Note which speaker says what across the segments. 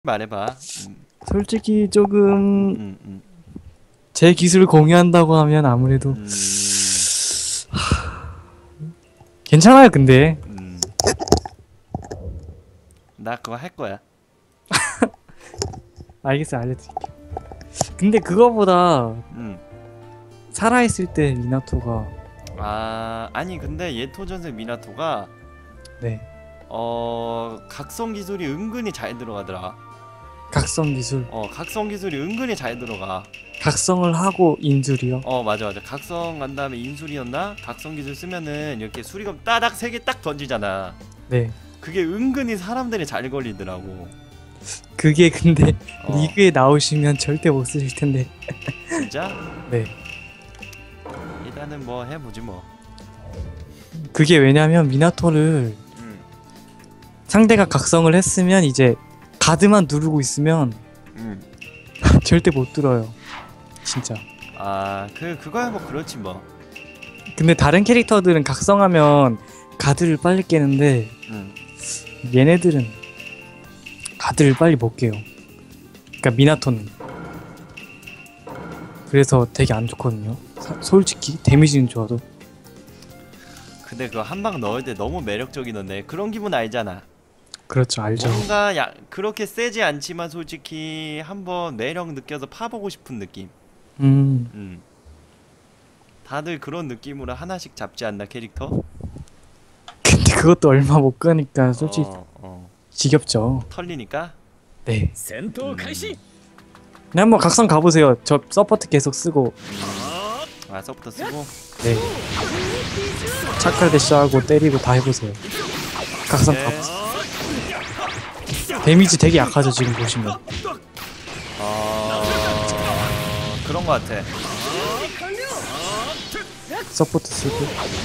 Speaker 1: 말해봐.
Speaker 2: 솔직히 조금
Speaker 1: 음, 음,
Speaker 2: 제 기술을 공유한다고 하면 아무래도
Speaker 1: 음,
Speaker 2: 괜찮아요. 근데
Speaker 1: 음. 나 그거 할 거야.
Speaker 2: 알겠어요. 알려드릴게요. 근데 그거보다
Speaker 1: 음.
Speaker 2: 살아있을 때 미나토가
Speaker 1: 아니 근데 예토전세 미나토가
Speaker 2: 네
Speaker 1: 각성 기술이 은근히 잘 들어가더라.
Speaker 2: 각성 기술
Speaker 1: 각성 기술이 은근히 잘 들어가.
Speaker 2: 각성을 하고 인술이요.
Speaker 1: 맞아. 각성 간 다음에 인술이었나? 각성 기술 쓰면은 이렇게 수리검 따닥 세 개 딱 던지잖아.
Speaker 2: 네
Speaker 1: 그게 은근히 사람들이 잘 걸리더라고.
Speaker 2: 그게 근데
Speaker 1: 어.
Speaker 2: 리그에 나오시면 절대 못 쓰실 텐데.
Speaker 1: 진짜?
Speaker 2: 네
Speaker 1: 일단은 뭐 해보지 뭐.
Speaker 2: 그게 왜냐면 미나토를
Speaker 1: 음.
Speaker 2: 상대가 각성을 했으면 이제 가드만 누르고 있으면
Speaker 1: 음.
Speaker 2: 절대 못 들어요. 진짜.
Speaker 1: 그거야 뭐 그렇지 뭐.
Speaker 2: 근데 다른 캐릭터들은 각성하면 가드를 빨리 깨는데 얘네들은 가드를 빨리 못 깨요. 그러니까 미나토는. 그래서 되게 안 좋거든요. 솔직히 데미지는 좋아도.
Speaker 1: 근데 그거 한 방 넣을 때 너무 매력적이던데. 그런 기분 알잖아.
Speaker 2: 그렇죠, 알죠.
Speaker 1: 뭔가 그렇게 세지 않지만 솔직히 한번 매력 느껴서 파보고 싶은 느낌. 다들 그런 느낌으로 하나씩 잡지 않나 캐릭터?
Speaker 2: 근데 그것도 얼마 못 가니까 솔직히 지겹죠.
Speaker 1: 털리니까?
Speaker 2: 네.
Speaker 3: 전투開始.
Speaker 2: 그냥 한번 각성 가보세요. 저 서포트 계속 쓰고.
Speaker 1: 서부터 쓰고.
Speaker 2: 네. 차칼 대시하고 때리고 다 해보세요. 각성
Speaker 1: 네.
Speaker 2: 가보세요. 데미지 되게 약하죠 지금 보시면.
Speaker 1: 그런 거 같아.
Speaker 2: 서포트 쓰고.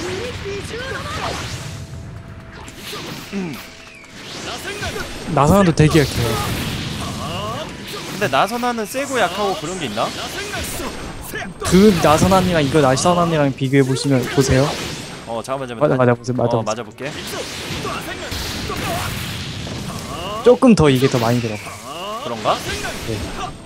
Speaker 2: 나사나도 되게 약해요.
Speaker 1: 근데 나선화는 세고 약하고 그런 게 있나?
Speaker 2: 그 나사나님이랑 이거 나사나님이랑 비교해 보시면 보세요.
Speaker 1: 잠깐만.
Speaker 2: 맞아 보세요. 맞아.
Speaker 1: 맞아볼게.
Speaker 2: 조금 더 이게 더 많이 들어.
Speaker 1: 그런가?
Speaker 2: 네.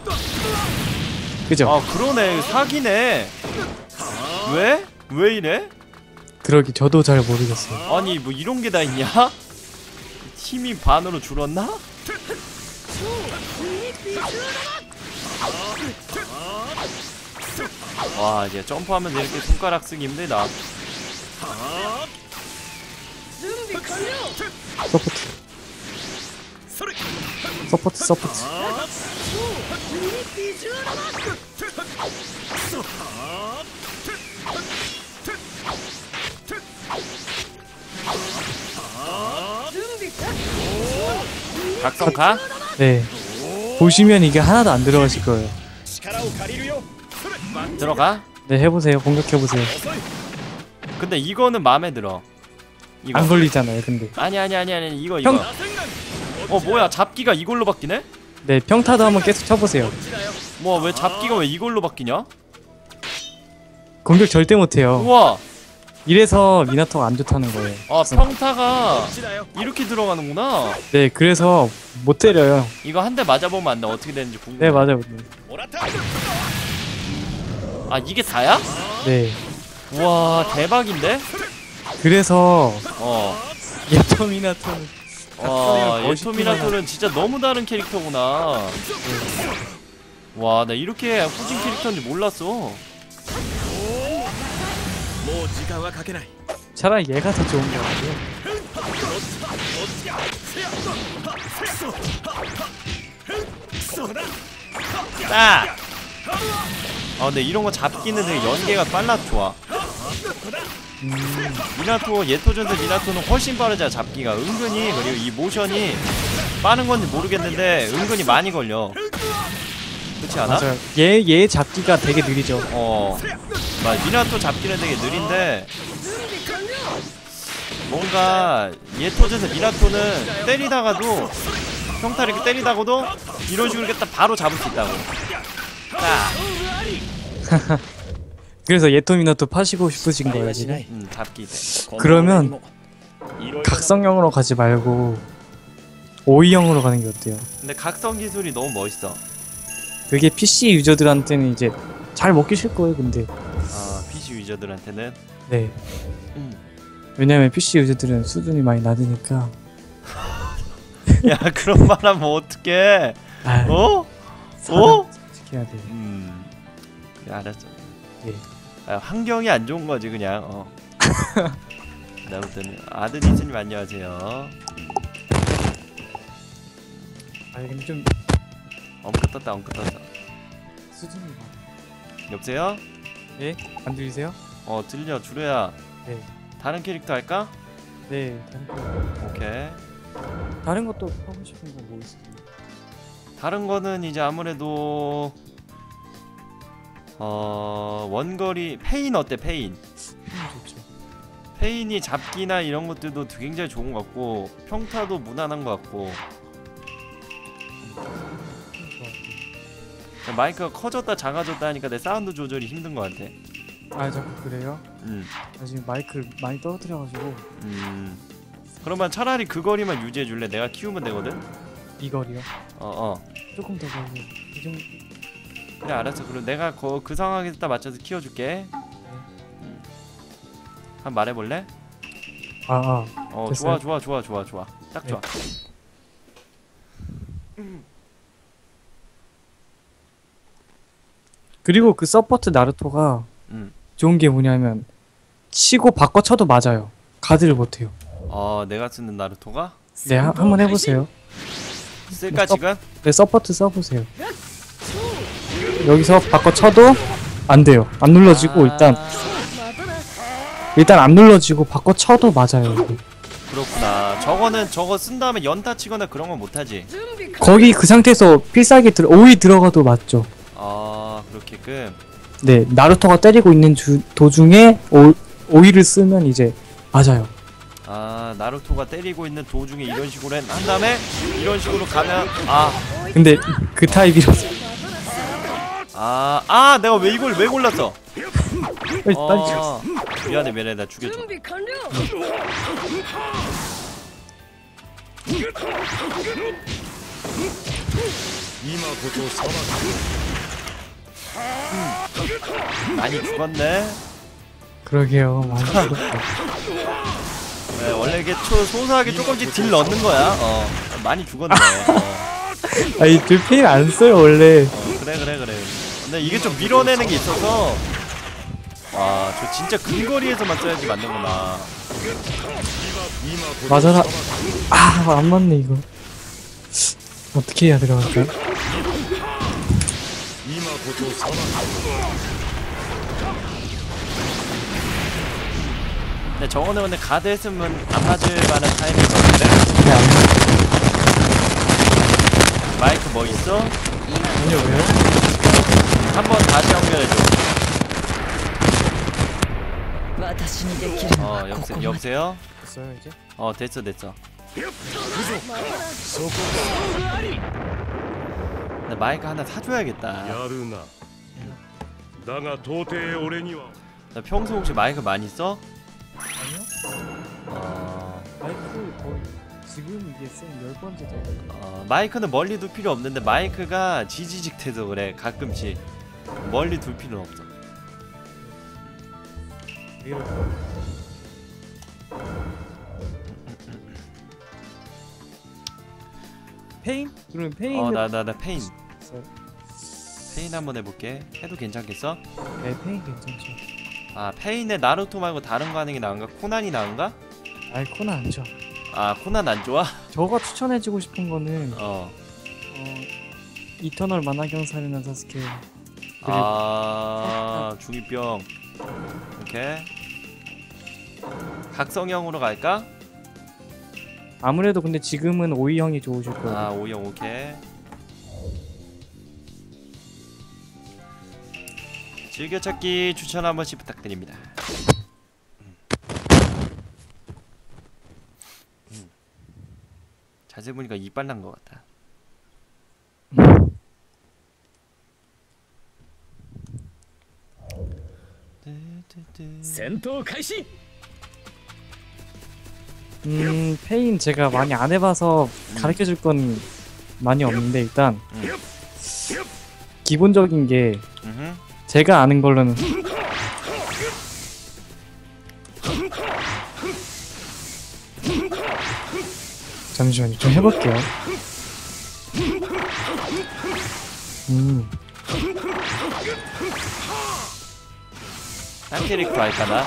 Speaker 2: 그죠?
Speaker 1: 그러네. 사기네. 왜? 왜 이래?
Speaker 2: 그러기 저도 잘 모르겠어요.
Speaker 1: 아니 뭐 이런 게 다 있냐? 힘이 반으로 줄었나? 와 이제 점프하면서 이렇게 손가락 쓰기 힘들다.
Speaker 2: 서포트.
Speaker 1: 각성 가?
Speaker 2: 네. 보시면 이게 하나도 안 들어가실 거예요.
Speaker 1: 들어가?
Speaker 2: 네, 해보세요. 공격해보세요.
Speaker 1: 근데 이거는 마음에 들어. 이거.
Speaker 2: 안 걸리잖아요, 근데.
Speaker 1: 아니 이거. 뭐야 잡기가 이걸로 바뀌네?
Speaker 2: 네, 평타도 한번 계속 쳐보세요.
Speaker 1: 뭐 왜 잡기가 왜 이걸로 바뀌냐?
Speaker 2: 공격 절대 못해요.
Speaker 1: 우와.
Speaker 2: 이래서 미나토가 안 좋다는 거예요.
Speaker 1: 평타가 이렇게 들어가는구나.
Speaker 2: 네, 그래서 못 때려요.
Speaker 1: 이거 한 대 맞아보면 안 돼. 어떻게 되는지 궁금해.
Speaker 2: 네, 맞아요.
Speaker 1: 이게 다야?
Speaker 2: 네.
Speaker 1: 우와 대박인데?
Speaker 2: 그래서 예토 미나토는
Speaker 1: 예토 미나토는 진짜 너무 다른 캐릭터구나. 와, 나 이렇게 후진 캐릭터인지 몰랐어.
Speaker 2: 차라리 얘가 더 좋은 거 같아요.
Speaker 1: 딱! 근데 이런 거 잡기는 되게 연계가 빨라서 좋아. 미나토, 예토전세 미나토는 훨씬 빠르잖아, 잡기가. 은근히, 그리고 이 모션이 빠른 건지 모르겠는데, 은근히 많이 걸려. 그렇지 않아?
Speaker 2: 맞아요. 얘 잡기가 되게 느리죠.
Speaker 1: 미나토 잡기는 되게 느린데, 뭔가, 예토전세 미나토는 때리다가도, 평타 이렇게 때리다가도, 이런 식으로 이렇게 딱 바로 잡을 수 있다고. 딱!
Speaker 2: 그래서 예토 미나토 파시고 싶으신 거예요, 지금?
Speaker 1: 잡기.
Speaker 2: 그러면 각성형으로 가지 말고 5위형으로 가는 게 어때요?
Speaker 1: 근데 각성 기술이 너무 멋있어.
Speaker 2: 그게 PC 유저들한테는 이제 잘 먹히실 거예요. 근데
Speaker 1: 아 PC 유저들한테는.
Speaker 2: 네.
Speaker 1: 음.
Speaker 2: 왜냐면 PC 유저들은 수준이 많이 낮으니까.
Speaker 1: 야 그런 말 하면 어떡해.
Speaker 2: 아,
Speaker 1: 어?
Speaker 2: 사람 지켜야 돼.
Speaker 1: 그래 알았어.
Speaker 2: 예.
Speaker 1: 아, 환경이 안 좋은 거지 그냥. 아무튼 아드니스님 안녕하세요.
Speaker 2: 아 근데 좀
Speaker 1: 엉크 떴다 엉크 떴다.
Speaker 2: 수준이 많아.
Speaker 1: 여보세요?
Speaker 2: 예? 안 들리세요?
Speaker 1: 들려 주로야.
Speaker 2: 네.
Speaker 1: 다른 캐릭터 할까?
Speaker 2: 네.
Speaker 1: 오케이.
Speaker 2: 다른 것도 하고 싶은 거 뭐 있어요?
Speaker 1: 다른 거는 이제 아무래도 원거리 페인 어때 페인?
Speaker 2: 좋죠.
Speaker 1: 페인이 잡기나 이런 것들도 굉장히 좋은 것 같고 평타도 무난한 것 같고 마이크가 커졌다 작아졌다 하니까 내 사운드 조절이 힘든 것 같아.
Speaker 2: 아 자꾸 그래요? 나 지금 마이크를 많이 떨어뜨려가지고.
Speaker 1: 그러면 차라리 그 거리만 유지해 줄래? 내가 키우면 되거든?
Speaker 2: 이 거리요? 조금 더 걸고 이 정도.
Speaker 1: 그래 알았어. 그럼 내가 그 상황에 딱 맞춰서 키워줄게. 한번 말해볼래?
Speaker 2: 됐어요?
Speaker 1: 좋아 딱 좋아.
Speaker 2: 그리고 그 서포트 나루토가 좋은 게 뭐냐면 치고 바꿔 쳐도 맞아요. 가드를 못해요.
Speaker 1: 내가 쓰는 나루토가?
Speaker 2: 네, 한번 해보세요.
Speaker 1: 쓸까 지금?
Speaker 2: 네, 서포트 써보세요. 여기서 바꿔 쳐도 안 돼요. 안 눌러지고 일단 안 눌러지고 바꿔 쳐도 맞아요. 여기.
Speaker 1: 그렇구나. 저거 쓴 다음에 연타 치거나 그런 건 못하지.
Speaker 2: 거기 그 상태에서 필살기 오이 들어가도 맞죠.
Speaker 1: 그렇게끔.
Speaker 2: 네, 나루토가 때리고 있는 도중에 오이를 쓰면 이제 맞아요.
Speaker 1: 나루토가 때리고 있는 도중에 이런 식으로 한 다음에 이런 식으로 가면
Speaker 2: 근데 그 타입이라서
Speaker 1: 내가 왜 이걸 왜 골랐어?
Speaker 2: 빨리
Speaker 1: 미안해 나 죽여줘. 많이 죽었네.
Speaker 2: 그러게요. 많이
Speaker 1: 네, 원래 이게 소소하게 조금씩 딜 넣는 거야. 많이 죽었네.
Speaker 2: 아이 들페인 안 써요 원래.
Speaker 1: 그래. 근데 이게 좀 밀어내는 게 있어서 저 진짜 근거리에서만 써야지 맞는구나.
Speaker 2: 맞아라. 안 맞네 이거. 어떻게 해야 들어갈까요?
Speaker 1: 근데 저거는 근데 가드 했으면 안 맞을 만한 타이밍인 것 같은데?
Speaker 2: 네, 안 맞.
Speaker 1: 마이크 뭐 있어?
Speaker 2: 아니요 왜요?
Speaker 1: 한번 다시 연결해줘. 여보세요?
Speaker 2: 됐어요 이제?
Speaker 1: 됐어. 나 마이크 하나 사줘야겠다. 나 평소 혹시 마이크 많이 써?
Speaker 2: 아니요. 마이크 거의 지금 이게 쓴 10번째 돼.
Speaker 1: 마이크는 멀리 둘 필요 없는데 마이크가 지지직해서 그래. 가끔씩 멀리 둘 필요는 없어.
Speaker 2: 페인? 그러면 페인.
Speaker 1: 나 페인 한번 해볼게. 해도 괜찮겠어?
Speaker 2: 네, 페인 괜찮죠.
Speaker 1: 페인에 나루토 말고 다른 거 하는 게 나은가? 코난이 나은가?
Speaker 2: 아이 코난 안 좋아.
Speaker 1: 코난 안 좋아?
Speaker 2: 저가 추천해주고 싶은 거는 이터널 만화경 살인한 사스케.
Speaker 1: 중이병. 오케이. 각성형으로 갈까?
Speaker 2: 아무래도 근데 지금은 오이형이 좋으실 거예요.
Speaker 1: 오형 오케이. 즐겨찾기 추천 한 번씩 부탁드립니다. 자세히 보니까 이빨 난 것 같다.
Speaker 3: 전투開始
Speaker 2: 페인 제가 많이 안 해봐서 가르쳐줄 건 많이 없는데 일단 기본적인 게
Speaker 1: 음흠.
Speaker 2: 제가 아는 걸로는 잠시만요 좀 해볼게요.
Speaker 1: 딴 캐릭터 할까 나?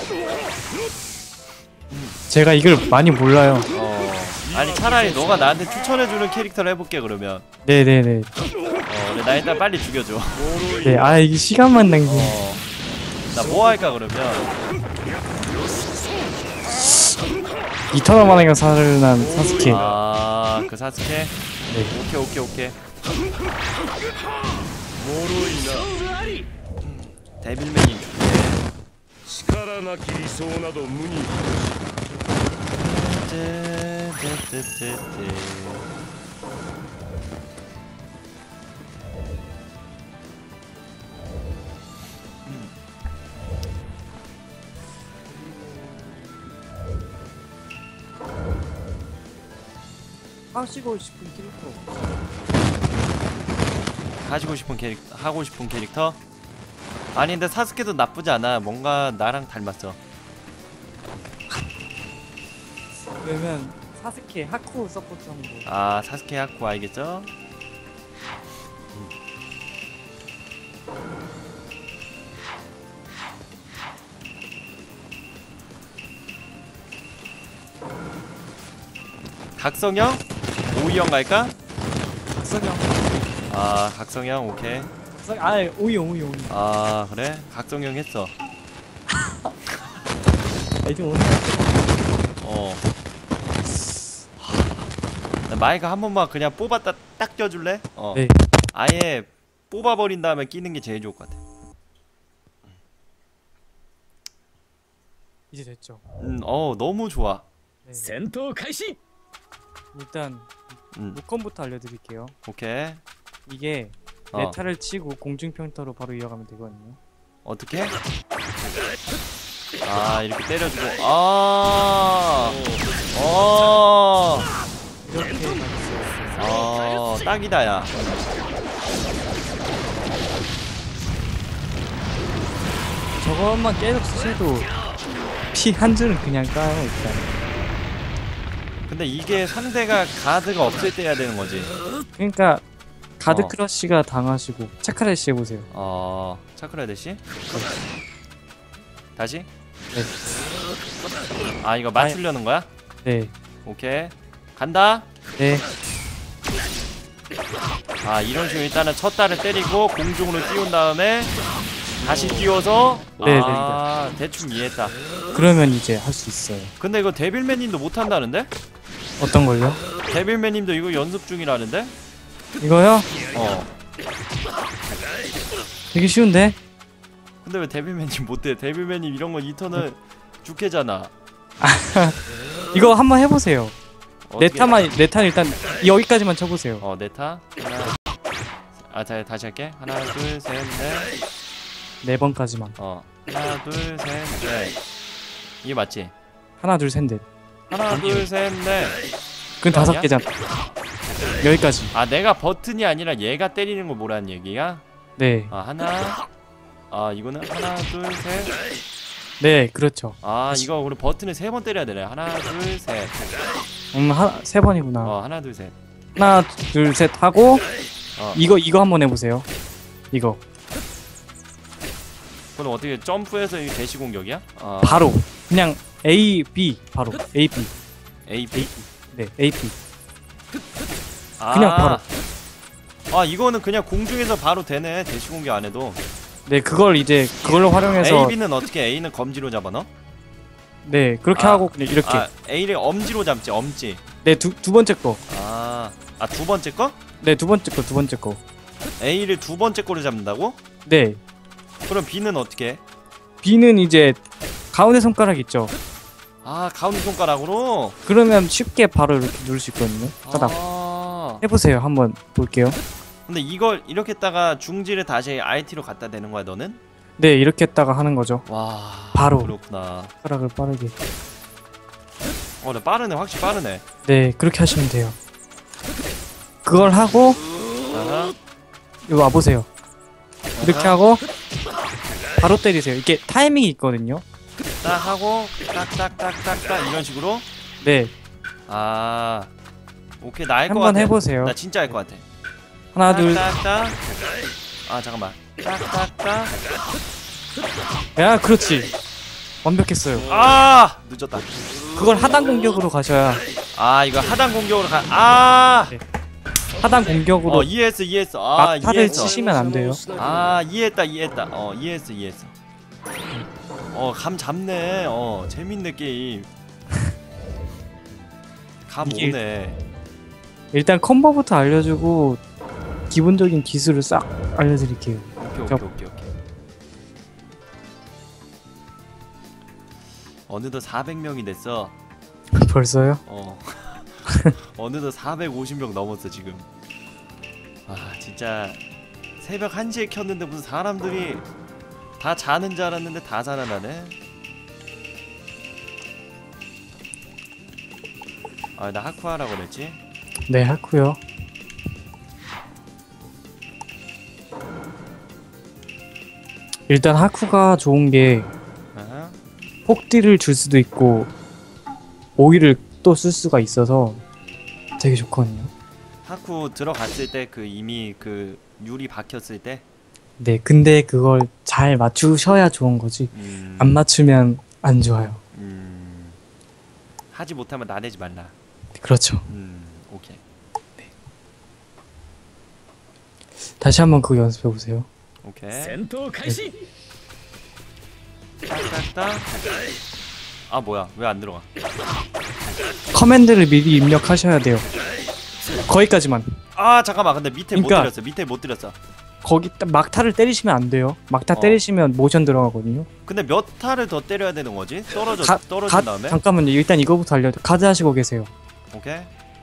Speaker 2: 제가 이걸 많이 몰라요.
Speaker 1: 아니 차라리 너가 나한테 추천해주는 캐릭터를 해볼게 그러면.
Speaker 2: 네네네.
Speaker 1: 그래, 나 일단 빨리 죽여줘.
Speaker 2: 네, 아 이게 시간만 낭비.
Speaker 1: 나 뭐 할까 그러면?
Speaker 2: 이터널 만화가 살아난 사스케.
Speaker 1: 아, 그 사스케?
Speaker 2: 네.
Speaker 1: 오케이. 데빌맨이 죽네.
Speaker 3: 力なき理想など無に
Speaker 2: 하시고 싶은 캐릭터.
Speaker 1: 가지고 싶은 캐릭터, 하고 싶은 캐릭터? 아니 근데 사스케도 나쁘지 않아. 뭔가 나랑 닮았어.
Speaker 2: 그러면 사스케 하쿠 서포트 한번.
Speaker 1: 아, 사스케 하쿠 알겠죠? 각성형? 오이형 갈까?
Speaker 2: 각성형.
Speaker 1: 아, 각성형 오케이.
Speaker 2: 아 오이.
Speaker 1: 아, 그래? 각성형 했어.
Speaker 2: 이제 오늘
Speaker 1: 나 마이크 한 번만 그냥 뽑았다 딱 껴줄래?
Speaker 2: 네.
Speaker 1: 아예 뽑아버린 다음에 끼는 게 제일 좋을 것 같아.
Speaker 2: 이제 됐죠.
Speaker 1: 너무 좋아.
Speaker 2: 네.
Speaker 3: 戦闘開始
Speaker 2: 일단
Speaker 1: 음,
Speaker 2: 무건부터 알려드릴게요.
Speaker 1: 오케이.
Speaker 2: 이게
Speaker 1: 어.
Speaker 2: 메타를 치고 공중평타로 바로 이어가면 되거든요.
Speaker 1: 어떻게? 아, 이렇게 때려주고. 아,
Speaker 2: 이렇게
Speaker 1: 딱이다, 야.
Speaker 2: 저것만 계속 쓰셔도 피 한 줄은 그냥 까요 일단.
Speaker 1: 근데 이게 상대가 가드가 없을 때 해야 되는 거지.
Speaker 2: 그러니까 가드
Speaker 1: 어.
Speaker 2: 크러쉬가 당하시고 차크래쉬 해보세요.
Speaker 1: 차크라 대시? 다시?
Speaker 2: 네.
Speaker 1: 아, 이거 맞추려는 거야?
Speaker 2: 네.
Speaker 1: 오케이. 간다.
Speaker 2: 네.
Speaker 1: 아, 이런 식으로 일단은 첫 달을 때리고 공중으로 띄운 다음에 다시 띄워서.
Speaker 2: 네,
Speaker 1: 아, 대충 이해했다.
Speaker 2: 그러면 이제 할 수 있어요.
Speaker 1: 근데 이거 데빌맨님도 못한다는데?
Speaker 2: 어떤 걸요?
Speaker 1: 데빌맨님도 이거 연습 중이라는데?
Speaker 2: 이거요? 되게 쉬운데?
Speaker 1: 근데 왜 데빌맨님 못해? 데빌맨님 이런 거 이터널 죽해잖아.
Speaker 2: 이거 한번 해보세요.
Speaker 1: 어떻게-
Speaker 2: 네타 일단 여기까지만 쳐보세요.
Speaker 1: 네타. 하나. 다시 할게. 하나, 둘, 셋, 넷.
Speaker 2: 4번까지만.
Speaker 1: 하나, 둘, 셋, 넷. 이게 맞지?
Speaker 2: 하나 둘 셋 넷.
Speaker 1: 하나, 둘, 셋, 넷.
Speaker 2: 그건
Speaker 1: 아니야?
Speaker 2: 5개잖아. 여기까지.
Speaker 1: 아, 내가 버튼이 아니라 얘가 때리는 거 뭐라는 얘기야?
Speaker 2: 네.
Speaker 1: 하나. 이거는 하나, 둘, 셋.
Speaker 2: 네, 그렇죠.
Speaker 1: 이거 우리 버튼을 3번 때려야 되네. 하나, 둘, 셋.
Speaker 2: 3번이구나.
Speaker 1: 하나, 둘, 셋.
Speaker 2: 하나 둘 셋 하고
Speaker 1: 어.
Speaker 2: 이거 한번 해보세요. 이거
Speaker 1: 그럼 어떻게 점프해서 이 대시 공격이야?
Speaker 2: 바로 그냥 A B 바로 A B.
Speaker 1: A, B.
Speaker 2: 네, A B.
Speaker 1: 아,
Speaker 2: 그냥 바로.
Speaker 1: 이거는 그냥 공중에서 바로 되네. 대시 공격 안 해도.
Speaker 2: 네, 그걸 이제 그걸로 활용해서
Speaker 1: A, B는 어떻게? A는 검지로 잡아 너?
Speaker 2: 네, 그렇게
Speaker 1: 아,
Speaker 2: 하고 그냥 이렇게.
Speaker 1: A를 엄지로 잡지. 엄지.
Speaker 2: 네, 두 번째 거.
Speaker 1: 두 번째 거?
Speaker 2: 네, 두 번째 거.
Speaker 1: A를 두 번째 거로 잡는다고?
Speaker 2: 네.
Speaker 1: 그럼 B는 어떻게 해?
Speaker 2: B는 이제 가운데 손가락 있죠.
Speaker 1: 가운데 손가락으로?
Speaker 2: 그러면 쉽게 바로 이렇게 누를 수 있거든요. 따닥. 해보세요. 한번 볼게요.
Speaker 1: 근데 이걸 이렇게 했다가 중지를 다시 RT로 갖다 대는 거야 너는?
Speaker 2: 네, 이렇게 했다가 하는 거죠.
Speaker 1: 와,
Speaker 2: 바로.
Speaker 1: 그렇구나.
Speaker 2: 손가락을 빠르게.
Speaker 1: 나 빠르네. 확실히 빠르네.
Speaker 2: 네, 그렇게 하시면 돼요. 그걸 하고
Speaker 1: 아하.
Speaker 2: 여기 와보세요. 이렇게 하고 바로 때리세요. 이게 타이밍이 있거든요.
Speaker 1: 딱 하고 딱딱딱딱딱 이런 식으로.
Speaker 2: 네,
Speaker 1: 아, 오케이. 나 알 것
Speaker 2: 한번
Speaker 1: 같아.
Speaker 2: 해보세요.
Speaker 1: 나 진짜 알 것 같아.
Speaker 2: 하나, 둘.
Speaker 1: 딱딱딱. 아, 잠깐만. 딱딱딱.
Speaker 2: 야, 그렇지. 완벽했어요.
Speaker 1: 아, 늦었다.
Speaker 2: 그걸 하단 공격으로 가셔야.
Speaker 1: 아, 이거 하단 공격으로 가. 아,
Speaker 2: 하단 공격으로
Speaker 1: 이해했어. 아,
Speaker 2: 막타를
Speaker 1: 이해했어.
Speaker 2: 치시면 안 돼요.
Speaker 1: 아, 이해했다. 이해했어. 감 잡네. 재밌네 게임. 감
Speaker 2: 이게-
Speaker 1: 오네.
Speaker 2: 일단 컴보부터 알려주고 기본적인 기술을 싹 알려드릴게요.
Speaker 1: 오케이. 어느덧 400명이 됐어.
Speaker 2: 벌써요?
Speaker 1: 어느덧 450명 넘었어 지금. 아, 진짜 새벽 1시에 켰는데 무슨 사람들이 다 자는 줄 알았는데 다 살아나네. 아, 나 하쿠하라고 그랬지?
Speaker 2: 네, 하고요. 일단 하쿠가 좋은 게
Speaker 1: 아하.
Speaker 2: 폭딜을 줄 수도 있고 오일을 또 쓸 수가 있어서 되게 좋거든요.
Speaker 1: 하쿠 들어갔을 때 그 이미 그 유리 박혔을 때.
Speaker 2: 네, 근데 그걸 잘 맞추셔야 좋은 거지. 안 맞추면 안 좋아요.
Speaker 1: 하지 못하면 나대지 말라.
Speaker 2: 그렇죠.
Speaker 1: 오케이.
Speaker 2: 다시 한번 그거 연습해 보세요.
Speaker 1: 오케이.
Speaker 3: 戦闘開始
Speaker 1: 딱딱딱. 아, 뭐야? 왜 안 들어가?
Speaker 2: 커맨드를 미리 입력하셔야 돼요. 거기까지만.
Speaker 1: 아, 잠깐만. 근데 밑에 못
Speaker 2: 그러니까-
Speaker 1: 들었어. 밑에 못 들었어.
Speaker 2: 거기 딱 막타를 때리시면 안 돼요. 막타 때리시면 모션 들어가거든요.
Speaker 1: 근데 몇 타를 더 때려야 되는 거지? 떨어진 다음에?
Speaker 2: 잠깐만요. 일단 이거부터 알려드. 가드 하시고 계세요.
Speaker 1: 오케이.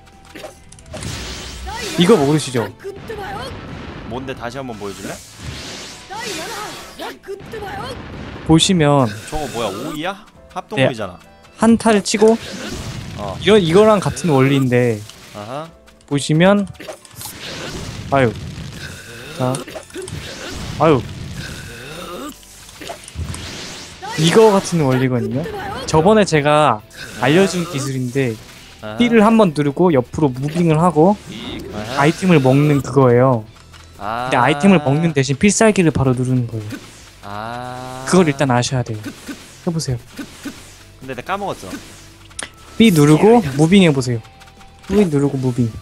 Speaker 2: 이거 모르시죠?
Speaker 1: 뭔데 다시 한번 보여줄래?
Speaker 2: 보시면
Speaker 1: 저거 뭐야? 오이야? 합동오이잖아.
Speaker 2: 한 타를 치고
Speaker 1: 어.
Speaker 2: 이거랑 같은 원리인데
Speaker 1: 아하.
Speaker 2: 보시면 아유 자 아유 이거 같은 원리거든요. 저번에 제가 알려준 기술인데
Speaker 1: 아하.
Speaker 2: B를 한번 누르고 옆으로 무빙을 하고
Speaker 1: 아하.
Speaker 2: 아이템을 먹는 그거예요.
Speaker 1: 아.
Speaker 2: 근데 아이템을 먹는 대신 필살기를 바로 누르는 거예요.
Speaker 1: 아.
Speaker 2: 그걸 일단 아셔야 돼요. 해보세요.
Speaker 1: 근데 내가 까먹었어.
Speaker 2: B 누르고 무빙 해보세요. V 누르고 무빙.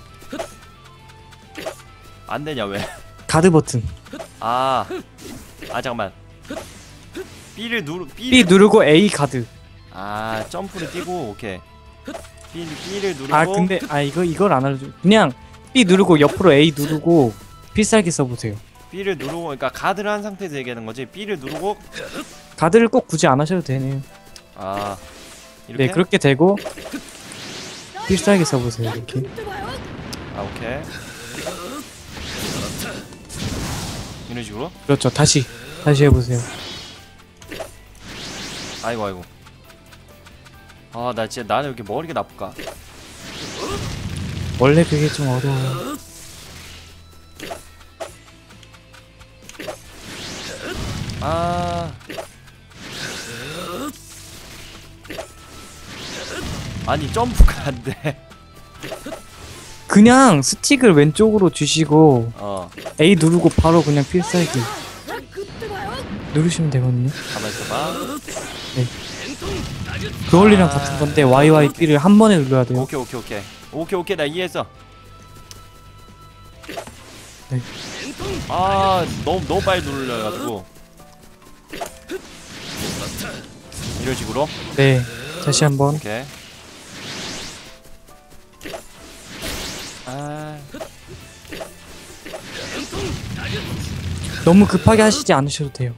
Speaker 1: 안 되냐 왜?
Speaker 2: 가드 버튼.
Speaker 1: 아. 아, 잠깐만. B를
Speaker 2: B 누르고 A 가드.
Speaker 1: 아, 점프를 뛰고 오케이. B를 누르고.
Speaker 2: 아 근데 이걸 안 알려줘. 그냥 B 누르고 옆으로 A 누르고 필살기 써보세요.
Speaker 1: B를 누르고, 그러니까 가드를 한 상태에서 얘기하는 거지. B를 누르고.
Speaker 2: 가드를 꼭 굳이 안 하셔도 되네요.
Speaker 1: 아, 이렇게.
Speaker 2: 네 그렇게 되고 필살기 써보세요. 이렇게.
Speaker 1: 아, 오케이. 이런 식으로.
Speaker 2: 그렇죠. 다시 해보세요.
Speaker 1: 아이고. 아, 나 진짜 나는 왜 이렇게 머리가 나쁠까?
Speaker 2: 원래 그게 좀 어려워요.
Speaker 1: 아. 아니, 점프가 안 돼.
Speaker 2: 그냥 스틱을 왼쪽으로 주시고 A 누르고 바로 그냥 필살기 누르시면 되거든요.
Speaker 1: 가만 있어봐.
Speaker 2: 그 원리랑 같은 건데 YYB를 한 번에 눌러야 돼요.
Speaker 1: 오케이. 나 이해했어.
Speaker 2: 네.
Speaker 1: 아, 너무 빨리 눌러가지고. 이런 식으로.
Speaker 2: 네, 다시 한번.
Speaker 1: 오케이. 아,
Speaker 2: 너무 급하게 하시지 않으셔도 돼요.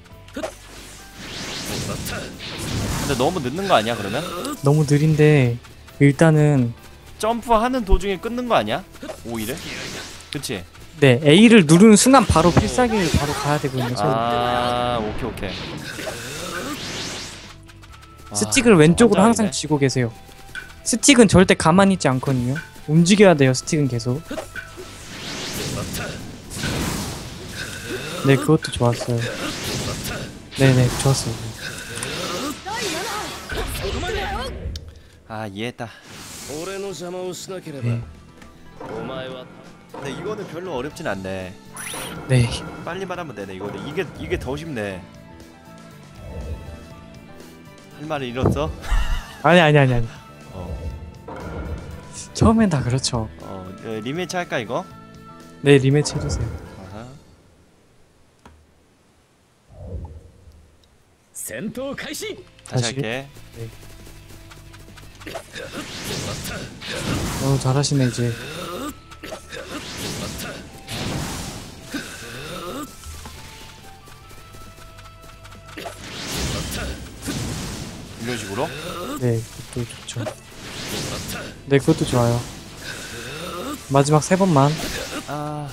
Speaker 1: 근데 너무 늦는 거 아니야 그러면?
Speaker 2: 너무 느린데 일단은
Speaker 1: 점프하는 도중에 끊는 거 아니야? 오히려? 그치?
Speaker 2: 네 A를 누르는 순간 바로 필살기를 바로 가야 되거든요.
Speaker 1: 아, 오케이.
Speaker 2: 스틱을 왼쪽으로
Speaker 1: 아,
Speaker 2: 항상
Speaker 1: 환장이네.
Speaker 2: 쥐고 계세요. 스틱은 절대 가만히 있지 않거든요. 움직여야 돼요. 스틱은 계속. 네, 그것도 좋았어요. 네네, 좋았어요.
Speaker 1: 아 이해했다.
Speaker 3: 俺の邪魔をしなければ
Speaker 2: 네.
Speaker 3: お前は
Speaker 1: 근데 이거는 별로 어렵진 않네.
Speaker 2: 네.
Speaker 1: 빨리만 하면 되네. 이거는 이게 더 쉽네. 할 말을 잃었어?
Speaker 2: 아니.
Speaker 1: 어,
Speaker 2: 처음엔 다 그렇죠.
Speaker 1: 리매치 할까 이거?
Speaker 2: 네, 리매치 해주세요.
Speaker 1: 아하.
Speaker 3: 戦闘開始
Speaker 1: 다시
Speaker 2: 다시.
Speaker 1: 할게.
Speaker 2: 잘하시네 이제.
Speaker 1: 이런 식으로?
Speaker 2: 네, 그것도 좋죠. 네, 그것도 좋아요. 마지막 3번만.
Speaker 1: 아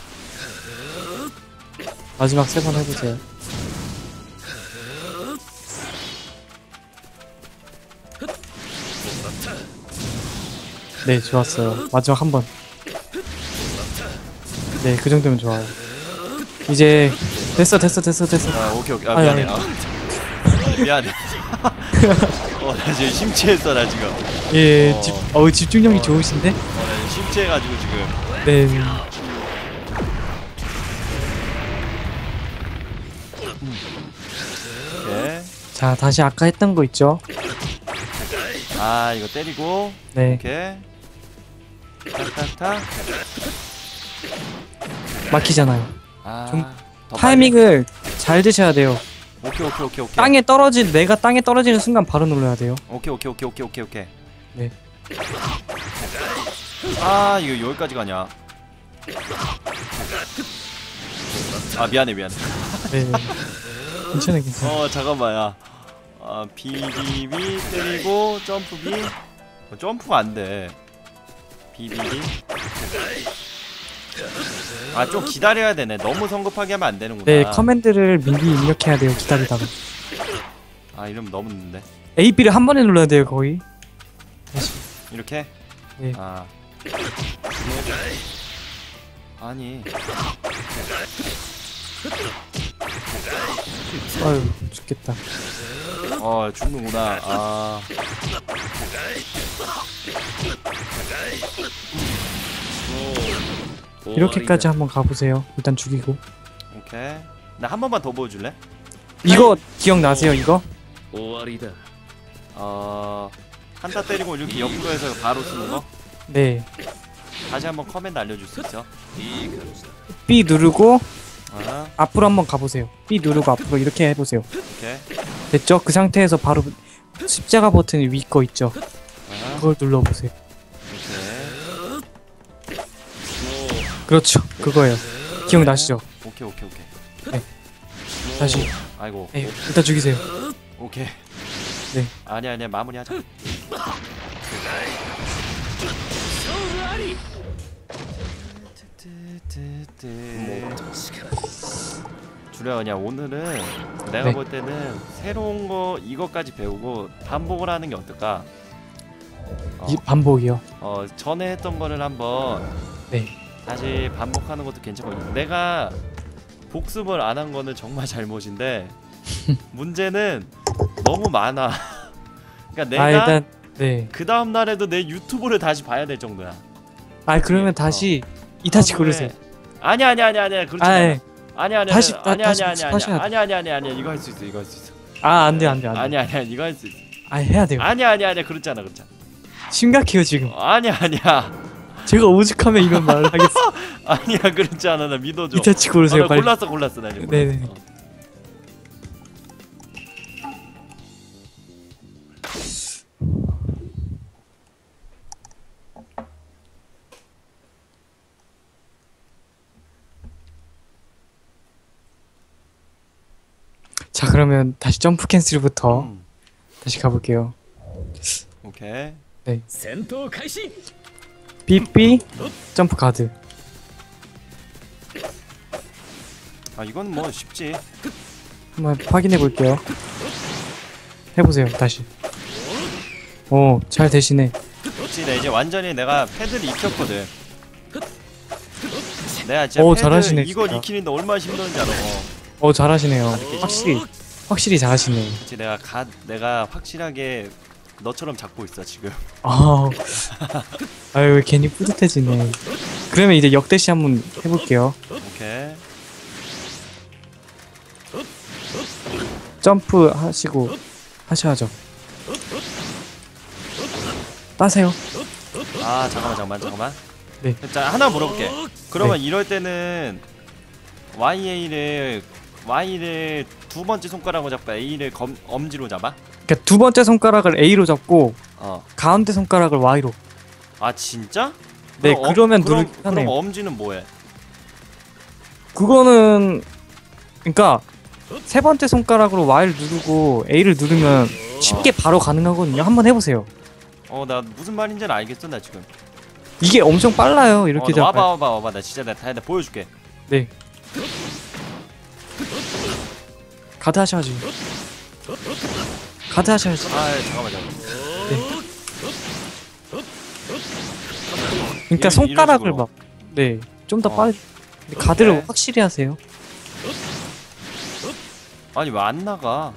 Speaker 2: 마지막 3번 해보세요. 네, 좋았어요. 마지막 한 번. 네, 그 정도면 좋아요. 이제 됐어.
Speaker 1: 아, 오케이. 아, 미안해.
Speaker 2: 아니.
Speaker 1: 미안해. 나 지금 심취했어, 나 지금.
Speaker 2: 예,
Speaker 1: 어.
Speaker 2: 집중력이 좋으신데?
Speaker 1: 나 지금 심취해가지고 지금.
Speaker 2: 네.
Speaker 1: 오케이.
Speaker 2: 자, 다시 아까 했던 거 있죠?
Speaker 1: 아, 이거 때리고.
Speaker 2: 네.
Speaker 1: 오케이. 탁탁탁.
Speaker 2: 막히잖아요.
Speaker 1: 아,
Speaker 2: 좀
Speaker 1: 더
Speaker 2: 타이밍을 잘 드셔야 돼요.
Speaker 1: 빨리. 오케이.
Speaker 2: 내가 땅에 떨어지는 순간 바로 눌러야 돼요.
Speaker 1: 오케이.
Speaker 2: 네.
Speaker 1: 아, 이거 여기까지 가냐? 아, 미안해.
Speaker 2: 네. 괜찮아.
Speaker 1: 잠깐만, 야. 비비비 때리고 점프 B. 점프가 안 돼. 비비비. 아, 좀 기다려야 되네. 너무 성급하게 하면 안 되는구나.
Speaker 2: 네, 커맨드를 미리 입력해야 돼요. 기다리다가.
Speaker 1: 아, 이러면 너무 늦는데.
Speaker 2: A, B를 한 번에 눌러야 돼요, 거의.
Speaker 1: 이렇게?
Speaker 2: 네.
Speaker 1: 아. 아니.
Speaker 2: 아유, 죽겠다.
Speaker 1: 죽는구나. 아.
Speaker 2: 이렇게까지 한번 가보세요. 일단 죽이고.
Speaker 1: 오케이. 나 한 번만 더 보여줄래?
Speaker 2: 이거 기억나세요, 이거?
Speaker 3: 終わりだ
Speaker 1: 한타 때리고 이렇게 옆으로 해서 바로 쓰는 거?
Speaker 2: 네.
Speaker 1: 다시 한번 커맨드 알려줄 수 있어?
Speaker 3: いい感じだ
Speaker 2: B 누르고
Speaker 1: 아,
Speaker 2: 앞으로 한번 가보세요. B 누르고 앞으로 이렇게 해보세요.
Speaker 1: 오케이.
Speaker 2: 됐죠? 그 상태에서 바로 십자가 버튼 위 거 있죠?
Speaker 1: 아,
Speaker 2: 그걸 눌러보세요.
Speaker 1: 오케이.
Speaker 2: 그렇죠. 그거예요. 기억나시죠?
Speaker 1: 오케이.
Speaker 2: 다시.
Speaker 1: 아이고.
Speaker 2: 에이, 일단 죽이세요.
Speaker 1: 오케이.
Speaker 2: 네.
Speaker 1: 아니야, 마무리하자. 주려 그냥 오늘은 내가
Speaker 2: 네.
Speaker 1: 볼 때는 새로운 거 이것까지 배우고 반복을 하는 게 어떨까?
Speaker 2: 이 반복이요.
Speaker 1: 전에 했던 거를 한번
Speaker 2: 네.
Speaker 1: 다시 반복하는 것도 괜찮거든요. 내가 복습을 안 한 거는 정말 잘못인데 문제는 너무 많아. 그러니까 내가
Speaker 2: 일단 네.
Speaker 1: 그 다음 날에도 내 유튜브를 다시 봐야 될 정도야.
Speaker 2: 그러면 다시 이타치 고르세요.
Speaker 1: 아니야. 그렇지 않아.
Speaker 2: 네.
Speaker 1: 아니야.
Speaker 2: 다시
Speaker 1: 아니야.
Speaker 2: 하셔야 돼.
Speaker 1: 아니야. 이거 할 수 있어.
Speaker 2: 안 돼.
Speaker 1: 아니야. 이거 할 수 있어.
Speaker 2: 해야 돼요.
Speaker 1: 아니야. 그렇지 않아.
Speaker 2: 심각해요, 지금.
Speaker 1: 아니야.
Speaker 2: 제가 오죽하면 이런 말을 하겠어.
Speaker 1: 아니야. 그렇지 않아. 나 믿어줘.
Speaker 2: 이타치 고르세요,
Speaker 1: 나
Speaker 2: 빨리.
Speaker 1: 골랐어. 나 이거.
Speaker 2: 네네. 자, 그러면 다시 점프 캔슬부터 다시 가볼게요.
Speaker 1: 오케이.
Speaker 3: 戦闘開始
Speaker 2: 삐삐 점프 가드.
Speaker 1: 이건 뭐 쉽지.
Speaker 2: 한번 확인해 볼게요. 해보세요, 다시. 오, 잘 되시네.
Speaker 1: 알겠지? 나 이제 완전히 내가 패드를 익혔거든. 내가 진짜
Speaker 2: 오,
Speaker 1: 패드
Speaker 2: 잘하시네,
Speaker 1: 이걸
Speaker 2: 진짜.
Speaker 1: 익히는데 얼마나 힘든지 알아.
Speaker 2: 잘하시네요. 확실히 잘하시네.
Speaker 1: 그치, 내가 확실하게 너처럼 잡고 있어 지금.
Speaker 2: 아, 아유 괜히 뿌듯해지네. 그러면 이제 역대시 한번 해볼게요.
Speaker 1: 오케이.
Speaker 2: 점프 하시고 하셔야죠. 따세요.
Speaker 1: 아 잠깐만.
Speaker 2: 네.
Speaker 1: 자 하나 물어볼게. 그러면 이럴 때는 Y를 두 번째 손가락으로 잡고 A를 엄지로 잡아?
Speaker 2: 그러니까 두 번째 손가락을 A로 잡고
Speaker 1: 어.
Speaker 2: 가운데 손가락을 Y로.
Speaker 1: 아 진짜?
Speaker 2: 네, 그러면 누르기
Speaker 1: 그럼
Speaker 2: 편해요.
Speaker 1: 엄지는 뭐해?
Speaker 2: 그거는 그러니까 세 번째 손가락으로 Y를 누르고 A를 누르면 쉽게 바로 가능하거든요. 한번 해보세요.
Speaker 1: 나 무슨 말인지는 알겠어 나 지금.
Speaker 2: 이게 엄청 빨라요. 이렇게
Speaker 1: 너
Speaker 2: 잡아요.
Speaker 1: 와봐. 나 진짜 나 보여줄게.
Speaker 2: 네. 가드 하셔야지. 가드 하셔야지.
Speaker 1: 아 잠깐만.
Speaker 2: 그러니까
Speaker 1: 이런
Speaker 2: 손가락을
Speaker 1: 식으로.
Speaker 2: 막 네, 좀 더
Speaker 1: 어.
Speaker 2: 빨리. 가드를
Speaker 1: 네.
Speaker 2: 확실히 하세요.
Speaker 1: 아니 왜 안 나가?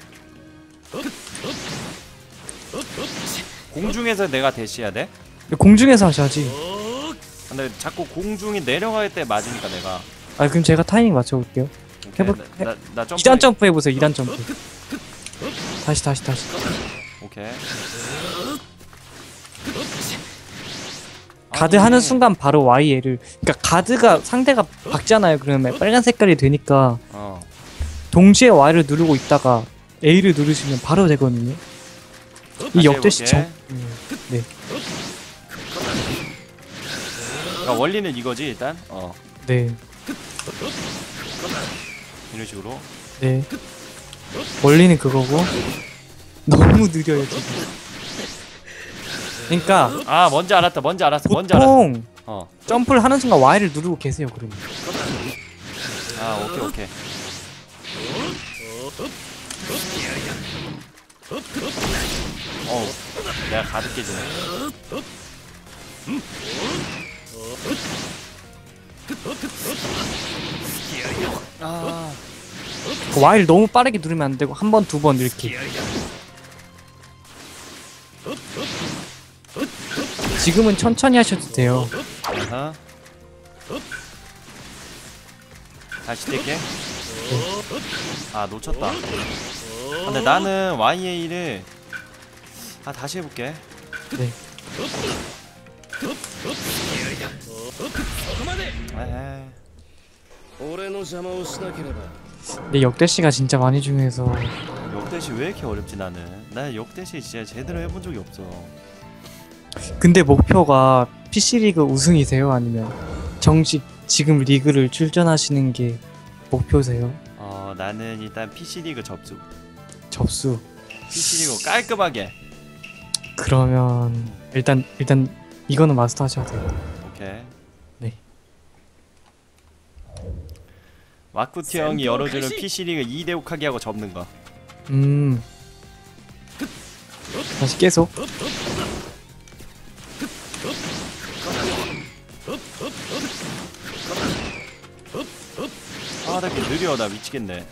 Speaker 1: 공중에서 내가 대시해야 돼?
Speaker 2: 공중에서 하셔야지.
Speaker 1: 근데 자꾸 공중이 내려갈 때 맞으니까 내가.
Speaker 2: 아, 그럼 제가 타이밍 맞춰볼게요. 해볼-
Speaker 1: 나 점프.
Speaker 2: 2단 점프 해보세요. 2단 점프. 다시.
Speaker 1: 오케이.
Speaker 2: 가드
Speaker 1: 아니,
Speaker 2: 하는 순간 바로 YL을. 그러니까 가드가 상대가 박잖아요. 그러면 빨간 색깔이 되니까 동시에 Y를 누르고 있다가 A를 누르시면 바로 되거든요. 이
Speaker 1: 다시
Speaker 2: 역대시
Speaker 1: 해볼게.
Speaker 2: 네.
Speaker 1: 그러니까 원리는 이거지 일단.
Speaker 2: 네.
Speaker 1: 이런 식으로.
Speaker 2: 네. 원리는 그거고 너무 느려요 지금. 그러니까
Speaker 1: 아 뭔지 알았어.
Speaker 2: 보통
Speaker 1: 어.
Speaker 2: 점프를 하는 순간 Y를 누르고 계세요. 그러면.
Speaker 1: 아 오케이. 내가 가득 깨지네. 아,
Speaker 2: 그 Y를 너무 빠르게 누르면 안 되고 한 번, 두 번 이렇게. 지금은 천천히 하셔도 돼요.
Speaker 1: 아하. 다시 뗄게. 아 놓쳤다. 근데 나는 YA를 다시 해볼게.
Speaker 2: 네.
Speaker 1: 에이.
Speaker 3: 俺の邪魔をしなければ
Speaker 2: 근데 역대시가 진짜 많이 중요해서.
Speaker 1: 역대시 왜 이렇게 어렵지 나는? 나 역대시 진짜 제대로 해본 적이 없어.
Speaker 2: 근데 목표가 PC리그 우승이세요? 아니면 정식 지금 리그를 출전하시는 게 목표세요?
Speaker 1: 나는 일단 PC리그 접수.
Speaker 2: 접수.
Speaker 1: PC리그 깔끔하게.
Speaker 2: 그러면 일단 이거는 마스터 하셔야 돼요.
Speaker 1: 오케이.
Speaker 2: 네.
Speaker 1: 마쿠티 형이 열어주는 PC리그 2대5 하기 하고 접는 거.
Speaker 2: 다시 계속.
Speaker 1: 나 이렇게 느려. 나 미치겠네.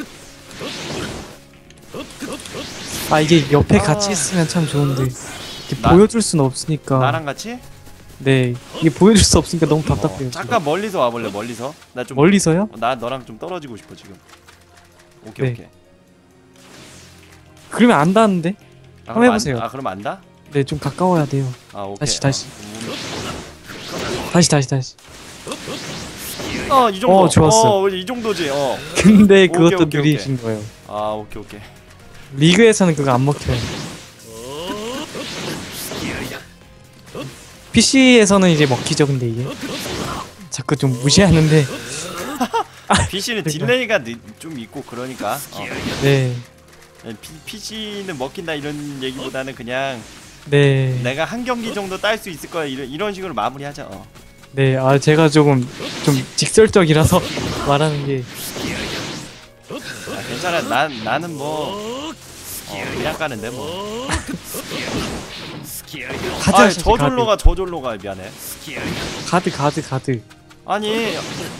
Speaker 2: 아, 이게 옆에 같이 있으면 참 좋은데 이렇게
Speaker 1: 나-
Speaker 2: 보여줄 수는 없으니까.
Speaker 1: 나랑 같이?
Speaker 2: 네, 이게 보여줄 수 없으니까 너무 답답해요.
Speaker 1: 잠깐 멀리서 와볼래? 멀리서? 나 좀
Speaker 2: 멀리서요?
Speaker 1: 나 너랑 좀 떨어지고 싶어 지금. 오케이.
Speaker 2: 네. 그러면 안 닿는데? 한번
Speaker 1: 그럼
Speaker 2: 해보세요.
Speaker 1: 그럼 안다?
Speaker 2: 네, 좀 가까워야 돼요.
Speaker 1: 오케이.
Speaker 2: 다시. 다시.
Speaker 1: 이 정도.
Speaker 2: 좋았어.
Speaker 1: 이 정도지.
Speaker 2: 근데 그것도
Speaker 1: 오케이.
Speaker 2: 느리신 거예요.
Speaker 1: 오케이.
Speaker 2: 리그에서는 그거 안 먹혀요. PC에서는 이제 먹히죠. 근데 이게 자꾸 좀 무시하는데.
Speaker 1: PC는 딜레이가 좀 있고 그러니까.
Speaker 2: 네,
Speaker 1: PC는 먹힌다 이런 얘기보다는 그냥
Speaker 2: 네,
Speaker 1: 내가 한 경기 정도 딸 수 있을 거야 이런 식으로 마무리하자.
Speaker 2: 네. 아, 제가 조금 좀 직설적이라서 말하는 게.
Speaker 1: 괜찮아. 나는 뭐 그냥 가는데 뭐.
Speaker 2: 가드
Speaker 1: 아
Speaker 2: 하셔야지,
Speaker 1: 저절로 가 저절로 가 미안해.
Speaker 2: 가드.
Speaker 1: 아니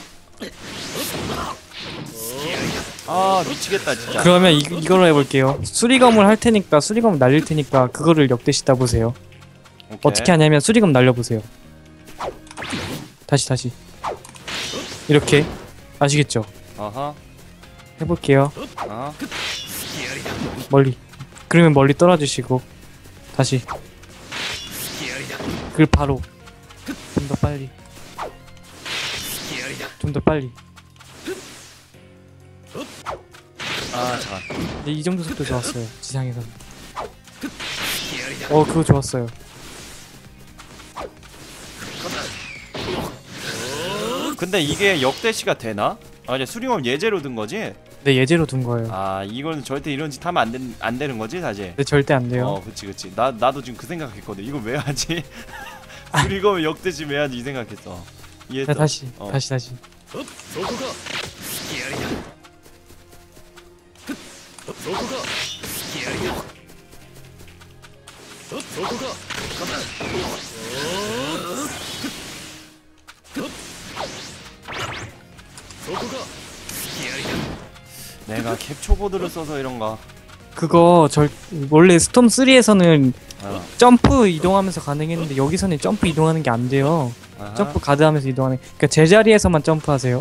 Speaker 1: 아 미치겠다 진짜.
Speaker 2: 그러면 이걸로 해볼게요. 수리검을 할 테니까 수리검 날릴 테니까 그거를 역대시다 보세요.
Speaker 1: 오케이.
Speaker 2: 어떻게 하냐면 수리검 날려보세요. 다시 이렇게 아시겠죠?
Speaker 1: 어허.
Speaker 2: 해볼게요.
Speaker 1: 어.
Speaker 2: 멀리. 그러면 멀리 떨어지시고 다시. 그리고 바로 좀 더 빨리. 좀 더 빨리.
Speaker 1: 아 잠깐.
Speaker 2: 이 정도 속도 좋았어요. 지상에서. 그거 좋았어요.
Speaker 1: 근데 이게 역대시가 되나? 아니 수리검 예제로 든 거지?
Speaker 2: 네, 예제로 둔 거예요.
Speaker 1: 아 이거는 절대 이런 짓 하면 안 되는 거지 사실.
Speaker 2: 네, 절대 안 돼요.
Speaker 1: 그치. 나도 지금 그 생각했거든. 이거 왜 하지? 수리검 역대시 왜 하지 이 생각했어. 이해했어.
Speaker 2: 자, 다시.
Speaker 1: 어.
Speaker 2: 다시.
Speaker 1: 내가 캡처보드를 써서 이런가.
Speaker 2: 그거 원래 스톰 3에서는
Speaker 1: 어.
Speaker 2: 점프 이동하면서 가능했는데 여기서는 점프 이동하는 게 안 돼요.
Speaker 1: 아하.
Speaker 2: 점프 가드하면서 이동하는. 그러니까 제자리에서만 점프하세요.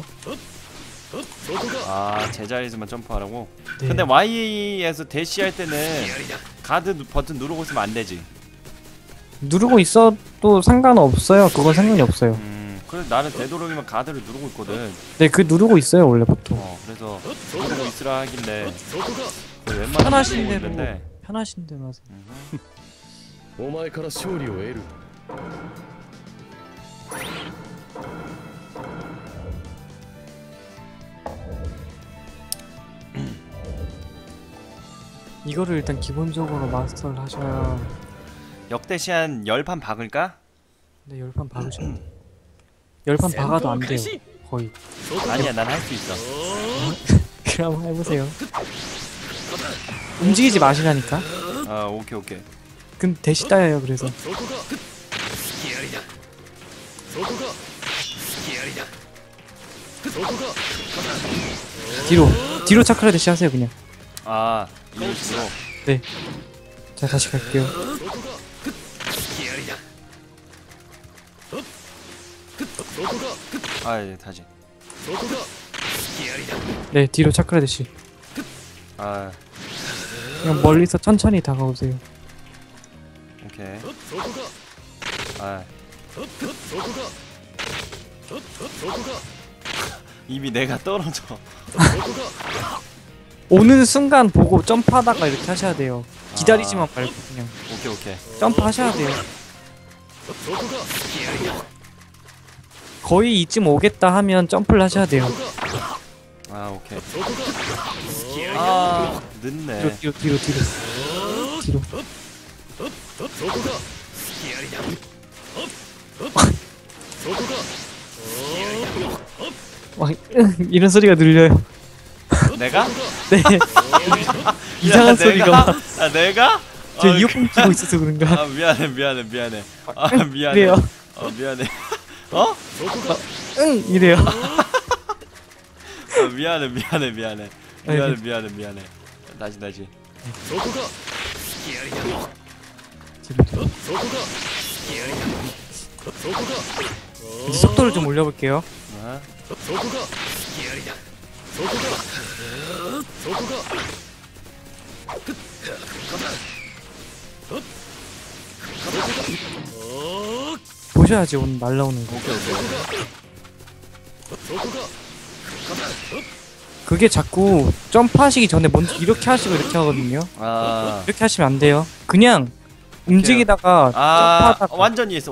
Speaker 1: 아 제자리에서만 점프하라고?
Speaker 2: 네.
Speaker 1: 근데 Y에서 대시할 때는 가드 버튼 누르고 있으면 안 되지.
Speaker 2: 누르고 있어도 상관없어요. 그건 상관이 없어요.
Speaker 1: 그래 나는 되도록이면 가드를 누르고 있거든.
Speaker 2: 네, 그 누르고 있어요 원래 보통.
Speaker 1: 그래서 누르고 있으라 하길래 거의 웬만하면
Speaker 2: 편하신
Speaker 1: 누르고
Speaker 2: 대로
Speaker 1: 있는데.
Speaker 2: 편하신 대로 하세요.
Speaker 3: お前から勝利を得る
Speaker 2: 이거를 일단 기본적으로 마스터를 하셔야.
Speaker 1: 역대시 한 10판 박을까?
Speaker 2: 네, 10판 박으셔야 돼요. 10판 박아도 안 돼요. 거의.
Speaker 1: 아니야 난 할 수 있어.
Speaker 2: 그럼 해보세요. 움직이지 마시라니까.
Speaker 1: 아 오케이.
Speaker 2: 근데 대시 따여요. 그래서
Speaker 3: そこが隙ありだそこが隙ありだそこが
Speaker 2: 뒤로 차크라 대시 하세요 그냥.
Speaker 1: 아 이런 식으로.
Speaker 2: 네. 자, 다시 갈게요.
Speaker 3: そこが隙ありだそこが
Speaker 1: 아 예, 다시.
Speaker 3: そこが隙ありだ
Speaker 2: 네, 뒤로 차크라 대시.
Speaker 1: 아
Speaker 2: 그냥 멀리서 천천히 다가오세요.
Speaker 1: 오케이.
Speaker 3: そこが
Speaker 1: 아
Speaker 3: そこがそこが
Speaker 1: 이미 내가 떨어져.
Speaker 3: そこが
Speaker 2: 오는 순간 보고 점프하다가 이렇게 하셔야 돼요. 기다리지만 말고 그냥
Speaker 1: 오케이.
Speaker 2: 점프 하셔야 돼요.
Speaker 3: そこが隙ありだ
Speaker 2: 거의 이쯤 오겠다 하면 점프를 하셔야 돼요.
Speaker 1: 아 오케이.
Speaker 3: そこが隙ありだ
Speaker 1: 아 늦네.
Speaker 2: 뒤로.
Speaker 3: そこが隙ありだそこが隙ありだ
Speaker 2: 막 이런 소리가 들려요.
Speaker 1: 내가?
Speaker 2: 네. 이상한 소리가 막.
Speaker 1: 아 내가?
Speaker 2: 제
Speaker 1: 아,
Speaker 2: 이어폰 끼고 있어서 그런가?
Speaker 1: 아 미안해. 아 미안해.
Speaker 2: 그래요.
Speaker 1: 미안해. 어?
Speaker 3: そこが
Speaker 2: 응, 이래요.
Speaker 1: 아, 미안해. 다시.
Speaker 3: そこが隙ありだ
Speaker 2: 뒤로.
Speaker 3: そこが隙ありだそこが
Speaker 2: 이제 속도를 좀 올려볼게요.
Speaker 1: 아,
Speaker 3: そこが隙ありだそこがそこが
Speaker 2: 보셔야지 오늘 날라오는 거.
Speaker 1: 오케이.
Speaker 3: そこが
Speaker 2: 그게 자꾸 점프하시기 전에 먼저 이렇게 하시고 이렇게 하거든요.
Speaker 1: 아,
Speaker 2: 이렇게 하시면 안 돼요. 그냥 움직이다가 점프하다가.
Speaker 1: 완전 이해했어.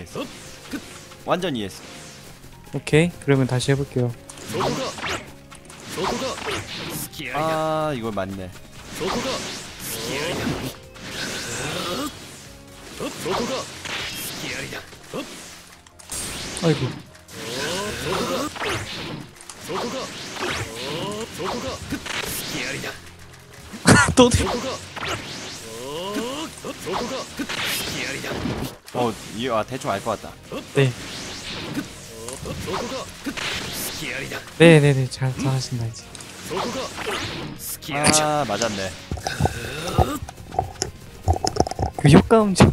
Speaker 2: 오케이. 그러면 다시 해볼게요.
Speaker 3: そこがそこが隙ありだ
Speaker 1: 아, 이걸 맞네.
Speaker 3: そこが隙ありだそこが隙ありだ
Speaker 2: 아이고.
Speaker 3: そこがそこが隙ありだ
Speaker 2: 또
Speaker 3: そこがそこが隙ありだ
Speaker 1: 대충 알 것 같다.
Speaker 2: 네.
Speaker 3: そこが隙ありだ
Speaker 2: 네네네 잘하신다 이제.
Speaker 3: そこが隙ありだ
Speaker 1: 아 맞았네.
Speaker 2: 그 효과음 좀.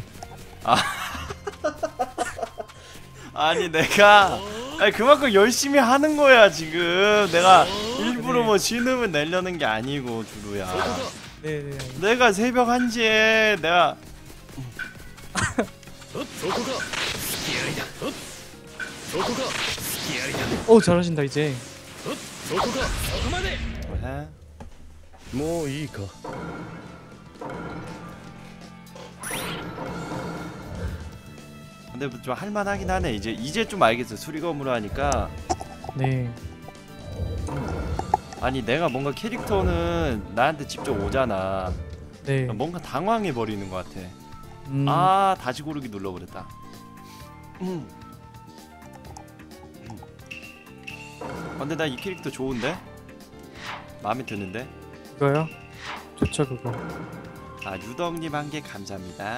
Speaker 1: 아니 내가 그만큼 열심히 하는 거야 지금. 내가 일부러 뭐 신음을 내려는 게 아니고 주루야.
Speaker 2: 네네.
Speaker 1: 내가 새벽 1시에 내가
Speaker 3: そこが隙ありだそこが隙ありだ
Speaker 2: 오 잘하신다 이제.
Speaker 3: そこがそこまで
Speaker 1: 에?
Speaker 3: もういいか
Speaker 1: 근데 좀 할만하긴 하네. 이제 좀 알겠어. 수리검으로 하니까.
Speaker 2: 네.
Speaker 1: 아니 내가 뭔가 캐릭터는 나한테 직접 오잖아.
Speaker 2: 네.
Speaker 1: 뭔가 당황해 버리는 것 같아. 아 다시 고르기 눌러버렸다. 근데 나 이 캐릭터 좋은데? 마음에 드는데?
Speaker 2: 그거요? 좋죠 그거.
Speaker 1: 아 유덕님 한 개 감사합니다.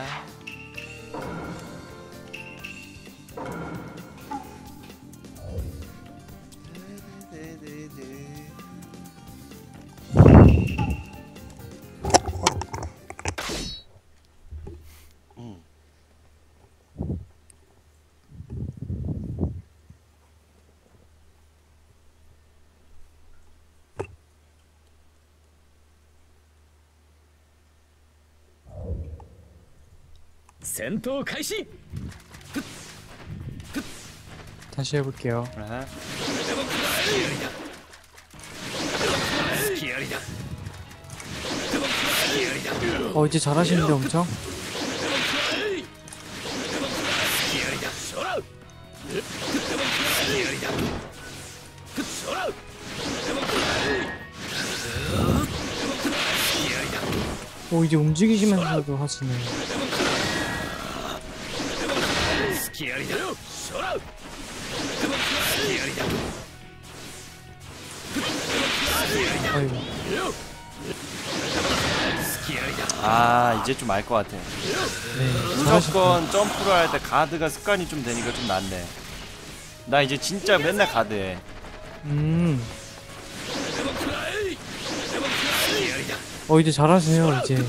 Speaker 3: 戦闘開始
Speaker 2: 다시 해볼게요.
Speaker 1: 아하.
Speaker 3: 隙ありだ隙ありだ
Speaker 2: 이제 잘하시는데 엄청.
Speaker 3: 隙ありだそらう隙ありだそらう隙ありだ
Speaker 2: 이제 움직이시면서도 하시네.
Speaker 3: 隙ありだそらう隙ありだ
Speaker 2: 아이고.
Speaker 3: 隙ありだ
Speaker 1: 아 이제 좀 알 것 같아.
Speaker 2: 네. 잘하셨다.
Speaker 1: 무조건 점프를 할 때 가드가 습관이 좀 되니까 좀 낫네. 나 이제 진짜 맨날 가드해.
Speaker 2: 이제 잘하세요 이제.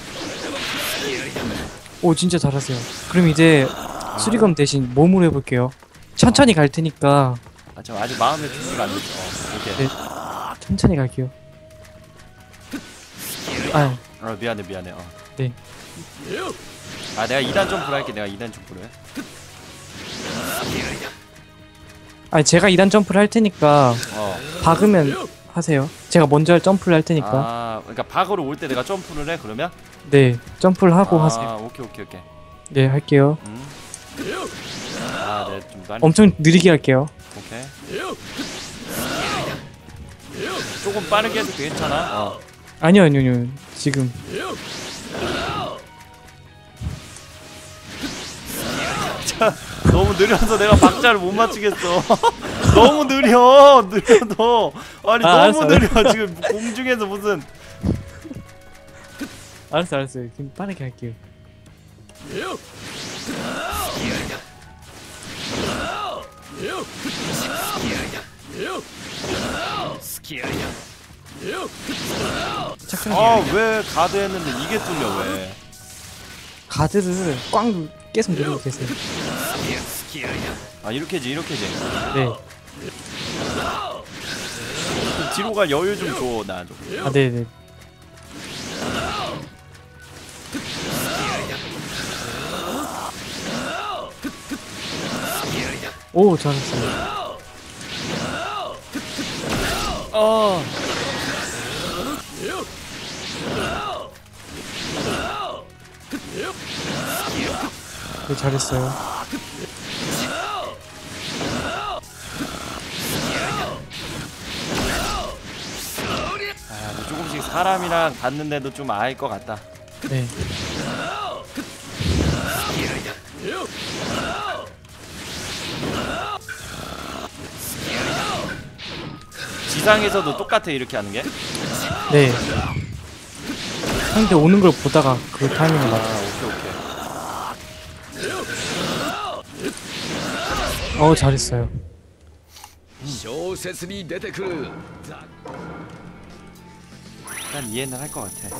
Speaker 2: 오 진짜 잘하세요. 그럼 이제 수리검 대신 몸으로 해볼게요. 천천히 갈 테니까.
Speaker 1: 저 아직 마음의 준비가 안 됐어. 이렇게.
Speaker 2: 네. 천천히 갈게요. 아
Speaker 1: 미안해.
Speaker 2: 네.
Speaker 1: 아 내가 2단 점프를 할게. 내가 2단 점프를.
Speaker 2: 제가 2단 점프를 할 테니까 박으면 하세요. 제가 먼저 점프를 할 테니까.
Speaker 1: 아 그러니까 박으로 올 때 내가 점프를 해 그러면?
Speaker 2: 네. 점프를 하고 하세요.
Speaker 1: 아 오케이.
Speaker 2: 네 할게요.
Speaker 1: 아 네 좀 빨리.
Speaker 2: 엄청 느리게 할게요.
Speaker 1: 오케이. 조금 빠르게 해도 괜찮아.
Speaker 2: 아니요 지금.
Speaker 1: 너무 느려서 내가 박자를 못 맞추겠어. 너무 느려도 아니 너무
Speaker 2: 알았어.
Speaker 1: 느려. 지금 공중에서 무슨
Speaker 2: 알았어요. 지금 빠르게 할게요. 착하게.
Speaker 1: 왜 가드 했는데 이게 뚫려 왜?
Speaker 2: 가드를 꽉 계속 누르고 계세요.
Speaker 1: 아 이렇게지.
Speaker 2: 네.
Speaker 1: 좀 뒤로 갈 여유 좀 줘 나 좀.
Speaker 2: 네네. 오 잘했어요. 네 잘했어요.
Speaker 1: 조금씩 사람이랑 닿는데도 좀 아일 것 같다.
Speaker 2: 네.
Speaker 1: 지상에서도 똑같아 이렇게 하는 게?
Speaker 2: 네. 상대 오는 걸 보다가 그 타이밍에 맞.
Speaker 1: 오케이.
Speaker 2: 잘했어요.
Speaker 3: 小説に出てくる
Speaker 1: 일단 이해는 할 것 같아.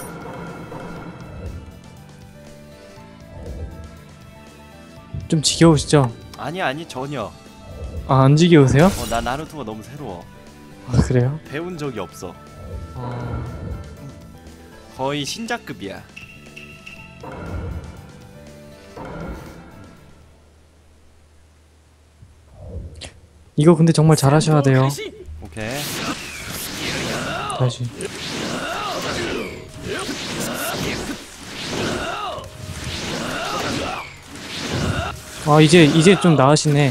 Speaker 2: 좀 지겨우시죠?
Speaker 1: 아니 전혀.
Speaker 2: 안 지겨우세요?
Speaker 1: 나 나루토가 너무 새로워.
Speaker 2: 그래요?
Speaker 1: 배운 적이 없어. 거의 신작급이야.
Speaker 2: 이거 근데 정말 잘하셔야 돼요.
Speaker 1: 오케이.
Speaker 2: 다시. 이제 좀 나으시네.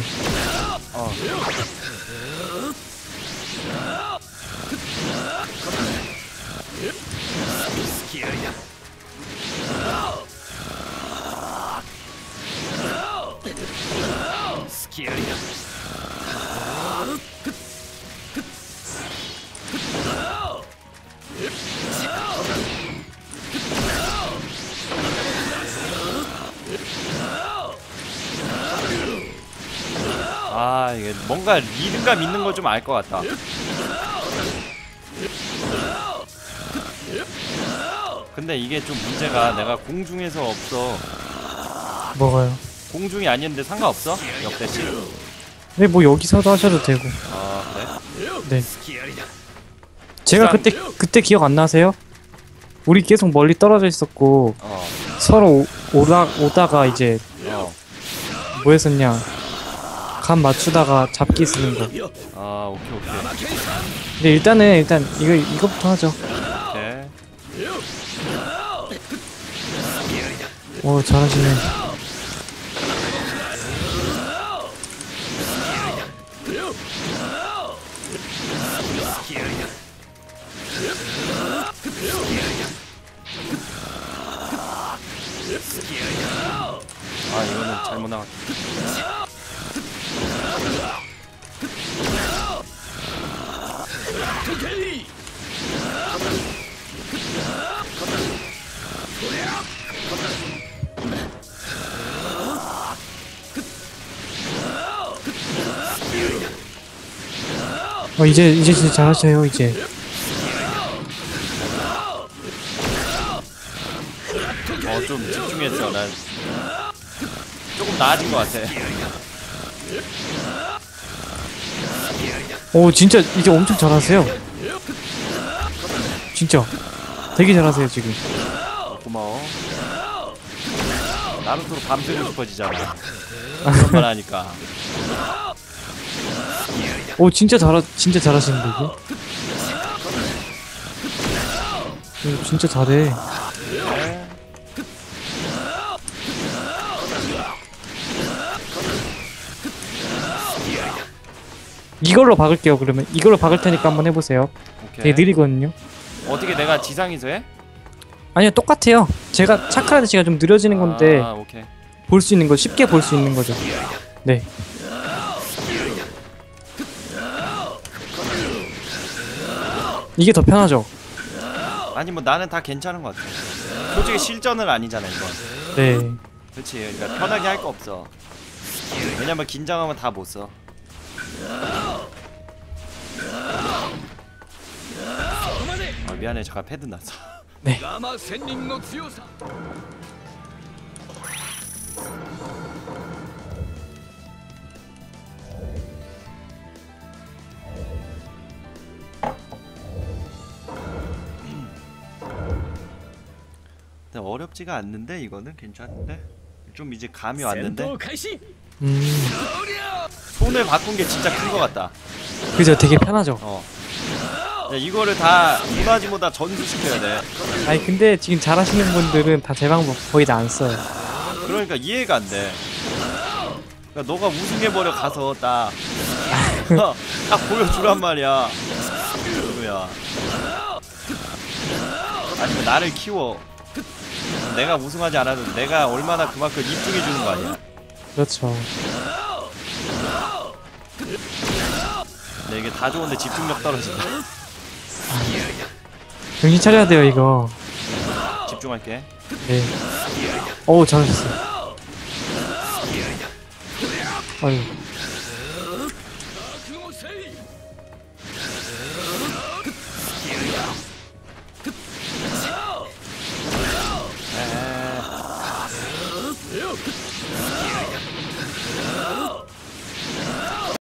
Speaker 1: 이게 뭔가 리듬감 있는 거 좀 알 것 같다. 근데 이게 좀 문제가 내가 공중에서 없어.
Speaker 2: 뭐가요?
Speaker 1: 공중이 아닌데 상관없어? 역대시?
Speaker 2: 네, 뭐 여기서도 하셔도 되고.
Speaker 1: 그래?
Speaker 2: 네. 제가 그때 기억 안 나세요? 우리 계속 멀리 떨어져 있었고 서로 오다가 이제 뭐 했었냐? 감 맞추다가 잡기 쓰는 거.
Speaker 1: 오케이.
Speaker 2: 근데 일단 이거부터 하죠.
Speaker 1: 오케이.
Speaker 2: 잘하시네.
Speaker 1: 이거는 잘못 나왔다.
Speaker 2: 이제 진짜 잘하셔요 이제.
Speaker 1: 좀 집중했어. 난 조금 나아진 것 같아.
Speaker 2: 진짜 이제 엄청 잘하세요. 진짜 되게 잘하세요 지금.
Speaker 1: 고마워. 나루토로 밤새고 싶어지잖아. 그런 말 하니까.
Speaker 2: 진짜 잘하시는데 이게. 진짜 잘해. 이걸로 박을게요. 그러면 이걸로 박을 테니까 한번 해보세요.
Speaker 1: 오케이.
Speaker 2: 되게 느리거든요.
Speaker 1: 어떻게 내가 지상에서 해?
Speaker 2: 아니요, 똑같아요. 제가 차크라데시가 좀 느려지는 건데
Speaker 1: 오케이.
Speaker 2: 볼 수 있는 거 쉽게 볼 수 있는 거죠. 네. 이게 더 편하죠.
Speaker 1: 아니 뭐 나는 다 괜찮은 것 같아. 솔직히 실전은 아니잖아 이건.
Speaker 2: 네.
Speaker 1: 그렇지. 그러니까 편하게 할 거 없어. 왜냐면 긴장하면 다 못 써. 미안해. 잠깐 패드 났어.
Speaker 2: 네.
Speaker 1: 근데 어렵지가 않는데 이거는 괜찮은데 좀 이제 감이 왔는데 손을 바꾼 게 진짜 큰 것 같다.
Speaker 2: 그죠, 되게 편하죠.
Speaker 1: 야, 이거를 다 무나지보다 전수시켜야 돼.
Speaker 2: 아니 근데 지금 잘하시는 분들은 다 제 방법 거의 다 안 써요.
Speaker 1: 그러니까 이해가 안 돼. 그러니까 너가 우승해버려 가서 딱 보여주란 말이야. 누구야? 아니면 나를 키워. 내가 우승하지 않아도 내가 얼마나 그만큼 입증해주는 거 아니야.
Speaker 2: 그렇죠.
Speaker 1: 근데 이게 다 좋은데 집중력 떨어진다.
Speaker 2: 정신 차려야 돼요 이거.
Speaker 1: 집중할게.
Speaker 2: 네. 어우, 잘하셨어요. 아유.